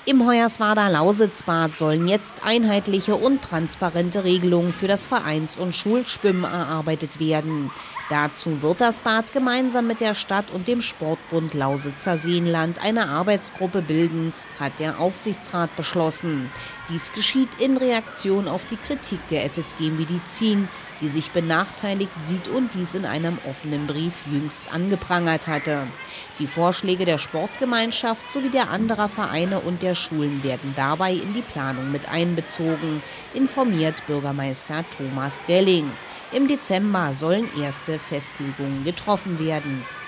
Im Hoyerswerda-Lausitzbad sollen jetzt einheitliche und transparente Regelungen für das Vereins- und Schulschwimmen erarbeitet werden. Dazu wird das Bad gemeinsam mit der Stadt und dem Sportbund Lausitzer Seenland eine Arbeitsgruppe bilden, hat der Aufsichtsrat beschlossen. Dies geschieht in Reaktion auf die Kritik der FSG Medizin, die sich benachteiligt sieht und dies in einem offenen Brief jüngst angeprangert hatte. Die Vorschläge der Sportgemeinschaft sowie der anderer Vereine und der Schulen werden dabei in die Planung mit einbezogen, informiert Bürgermeister Thomas Delling. Im Dezember sollen erste Festlegungen getroffen werden.